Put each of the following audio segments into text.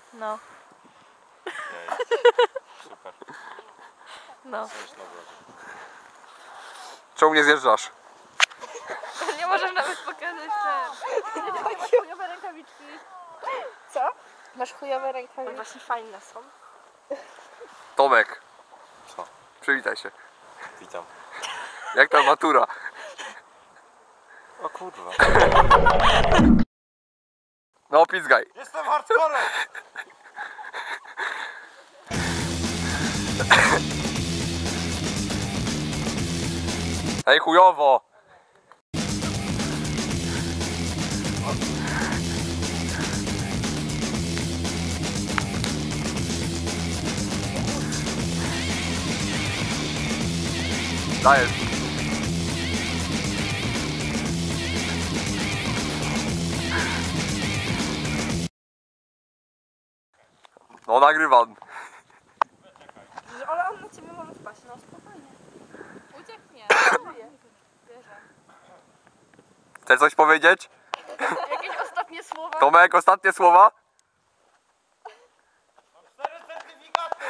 No. Super. No. Czemu nie zjeżdżasz? Nie możesz nawet pokazać ten. Masz chujowe rękawiczki. Co? Masz chujowe rękawiczki. Właśnie fajne są. Tomek. Co? Przywitaj się. Witam. Jak ta matura? O kurwa. No pizgaj. Jestem hardcorem! Ej, chujowo. Dajesz. No nagrywam. Ale on na ciebie może wpaść, no spokojnie. Ucieknie. Wierzę. Chcesz coś powiedzieć? Jakieś ostatnie słowa? Tomek, ostatnie słowa? 4 certyfikaty!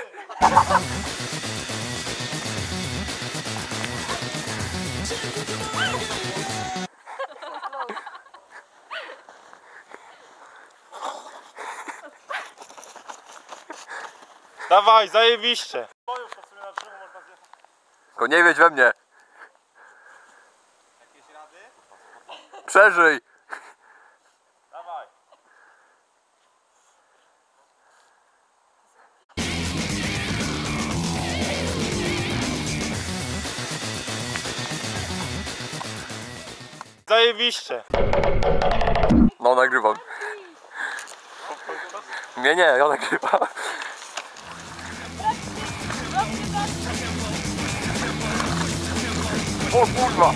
Dawaj, zajebiście! Tylko nie wiedź we mnie. Jakieś rady? Przeżyj. Dawaj. Zajebiście! No nagrywam. Nie, ja nagrywam. O kurwa.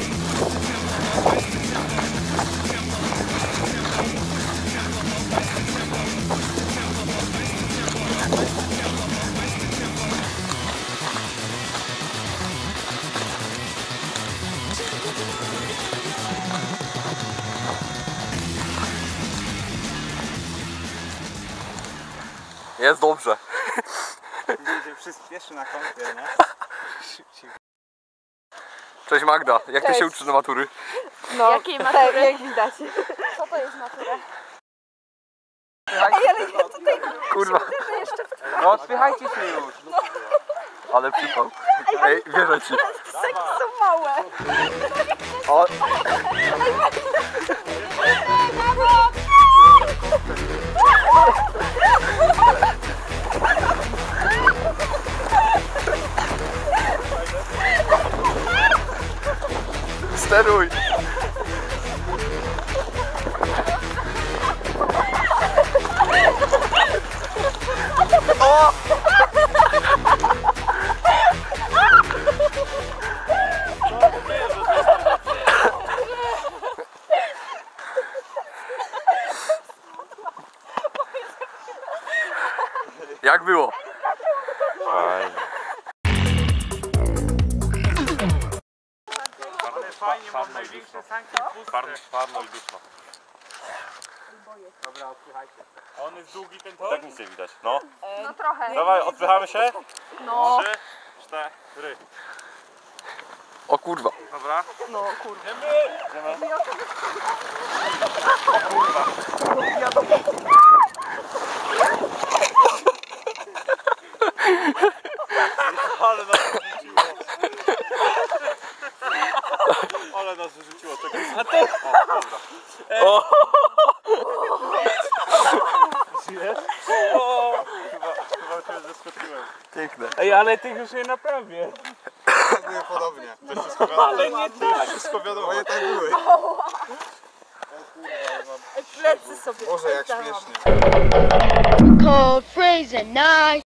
Jest dobrze. Idzie przyspieszy na kąpie, nie? Cześć Magda, jak ty Cześć. się uczysz do matury? No, Jakiej matury? Tak, jak widać. Co to jest matura? Ej, ale ja tutaj Kurwa. jeszcze No odpychajcie się już. Ale przypał. Ej, wierzę ci. seki są małe. O, steruj. O! Jak było? Fajnie. Fajnie, mam największe sanki puste. Parno i duszno. Dobra, odpychajcie. A on jest długi ten tor? Tak nic nie widać. No. No trochę. Dawaj, odpychamy się? No. 3, 4. O kurwa. Dobra. No kurde. Idziemy. Ale nas wyrzuciło. Ale nas wyrzuciło. Czekaj. A ty? O, dobra. O! O, chyba cię zaskoczyłem. Piękne. Ej, ale tych już nie naprawię. Były podobnie. To jest wszystko wiadomo. Ale nie tak. Wszystko wiadomo. Moje tak były. Ej, plecy sobie. Boże, jak śmiesznie. Cold freezing night.